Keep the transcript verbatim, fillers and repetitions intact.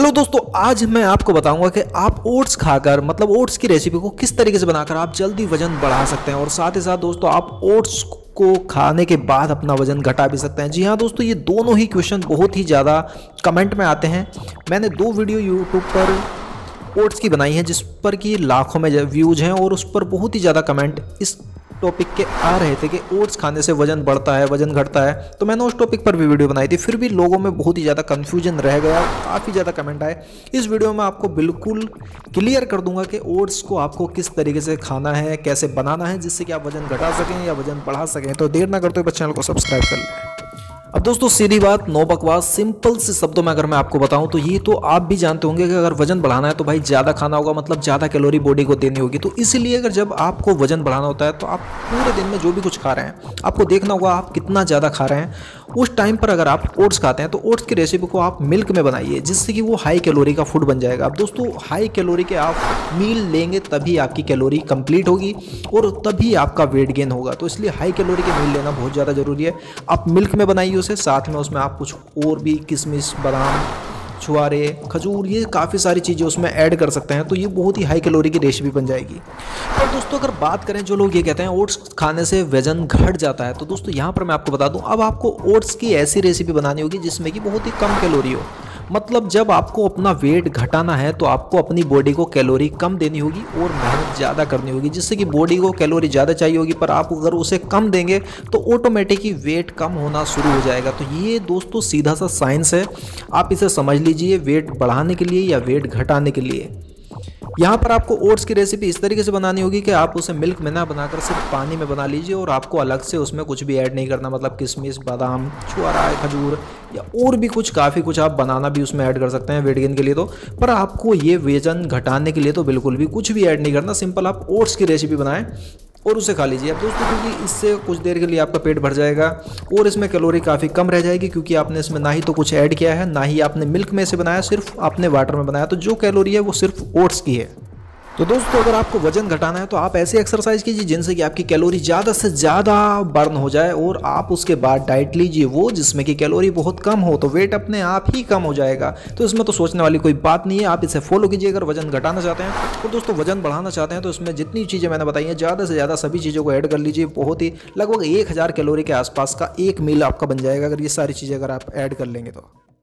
Hello दोस्तों, आज मैं आपको बताऊंगा कि आप ओट्स खाकर मतलब ओट्स की रेसिपी को किस तरीके से बनाकर आप जल्दी वजन बढ़ा सकते हैं और साथ ही साथ दोस्तों आप ओट्स को खाने के बाद अपना वजन घटा भी सकते हैं। जी हाँ दोस्तों, ये दोनों ही क्वेश्चन बहुत ही ज़्यादा कमेंट में आते हैं। मैंने दो वीडियो यूट्यूब पर ओट्स की बनाई है जिस पर कि लाखों में व्यूज हैं और उस पर बहुत ही ज़्यादा कमेंट इस टॉपिक के आ रहे थे कि ओट्स खाने से वजन बढ़ता है, वजन घटता है। तो मैंने उस टॉपिक पर भी वीडियो बनाई थी, फिर भी लोगों में बहुत ही ज़्यादा कन्फ्यूजन रह गया, काफ़ी ज़्यादा कमेंट आए। इस वीडियो में आपको बिल्कुल क्लियर कर दूंगा कि ओट्स को आपको किस तरीके से खाना है, कैसे बनाना है, जिससे कि आप वजन घटा सकें या वजन बढ़ा सकें। तो देर ना करते हुए बस चैनल को सब्सक्राइब कर लें। अब दोस्तों सीधी बात, नो बकवास, सिंपल से शब्दों में अगर मैं आपको बताऊं तो ये तो आप भी जानते होंगे कि अगर वजन बढ़ाना है तो भाई ज़्यादा खाना होगा, मतलब ज़्यादा कैलोरी बॉडी को देनी होगी। तो इसीलिए अगर जब आपको वजन बढ़ाना होता है तो आप पूरे दिन में जो भी कुछ खा रहे हैं आपको देखना होगा आप कितना ज़्यादा खा रहे हैं। उस टाइम पर अगर आप ओट्स खाते हैं तो ओट्स की रेसिपी को आप मिल्क में बनाइए, जिससे कि वो हाई कैलोरी का फूड बन जाएगा। अब दोस्तों हाई कैलोरी के आप मील लेंगे तभी आपकी कैलोरी कंप्लीट होगी और तभी आपका वेट गेन होगा। तो इसलिए हाई कैलोरी के मील लेना बहुत ज़्यादा ज़रूरी है। आप मिल्क में बनाइए उसे, साथ में उसमें आप कुछ और भी किशमिश, बादाम, छुआरे, खजूर, ये काफ़ी सारी चीज़ें उसमें ऐड कर सकते हैं। तो ये बहुत ही हाई कैलोरी की रेसिपी बन जाएगी। और दोस्तों अगर बात करें, जो लोग ये कहते हैं ओट्स खाने से वजन घट जाता है, तो दोस्तों यहाँ पर मैं आपको बता दूं, अब आपको ओट्स की ऐसी रेसिपी बनानी होगी जिसमें कि बहुत ही कम कैलोरी हो। मतलब जब आपको अपना वेट घटाना है तो आपको अपनी बॉडी को कैलोरी कम देनी होगी और मेहनत ज़्यादा करनी होगी, जिससे कि बॉडी को कैलोरी ज़्यादा चाहिए होगी, पर आप अगर उसे कम देंगे तो ऑटोमेटिक ही वेट कम होना शुरू हो जाएगा। तो ये दोस्तों सीधा सा साइंस है, आप इसे समझ लीजिए, वेट बढ़ाने के लिए या वेट घटाने के लिए। यहाँ पर आपको ओट्स की रेसिपी इस तरीके से बनानी होगी कि आप उसे मिल्क में ना बनाकर सिर्फ पानी में बना लीजिए और आपको अलग से उसमें कुछ भी ऐड नहीं करना। मतलब किशमिश, बादाम, छुआरा, खजूर या और भी कुछ, काफ़ी कुछ आप बनाना भी उसमें ऐड कर सकते हैं वेट गेन के लिए। तो पर आपको ये वजन घटाने के लिए तो बिल्कुल भी कुछ भी ऐड नहीं करना। सिंपल आप ओट्स की रेसिपी बनाएं और उसे खा लीजिए। अब दोस्तों क्योंकि इससे कुछ देर के लिए आपका पेट भर जाएगा और इसमें कैलोरी काफ़ी कम रह जाएगी, क्योंकि आपने इसमें ना ही तो कुछ ऐड किया है, ना ही आपने मिल्क में से बनाया, सिर्फ आपने वाटर में बनाया। तो जो कैलोरी है वो सिर्फ ओट्स की है। तो दोस्तों अगर आपको वजन घटाना है तो आप ऐसे एक्सरसाइज कीजिए जिनसे कि आपकी कैलोरी ज़्यादा से ज़्यादा बर्न हो जाए और आप उसके बाद डाइट लीजिए वो जिसमें कि कैलोरी बहुत कम हो, तो वेट अपने आप ही कम हो जाएगा। तो इसमें तो सोचने वाली कोई बात नहीं है, आप इसे फॉलो कीजिए अगर वजन घटाना चाहते हैं। तो दोस्तों वजन बढ़ाना चाहते हैं तो इसमें जितनी चीज़ें मैंने बताई हैं ज़्यादा से ज़्यादा सभी चीज़ों को ऐड कर लीजिए। बहुत ही लगभग एक हज़ार कैलोरी के आसपास का एक मील आपका बन जाएगा अगर ये सारी चीज़ें अगर आप ऐड कर लेंगे तो।